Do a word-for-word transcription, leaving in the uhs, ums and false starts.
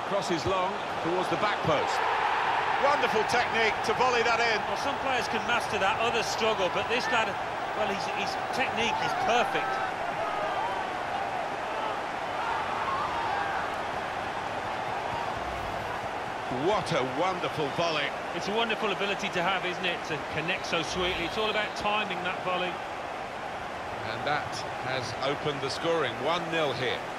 Crosses long towards the back post. Wonderful technique to volley that in. Well, some players can master that, others struggle, but this lad, well, his, his technique is perfect. What a wonderful volley. It's a wonderful ability to have, isn't it, to connect so sweetly. It's all about timing that volley. And that has opened the scoring, one nil here.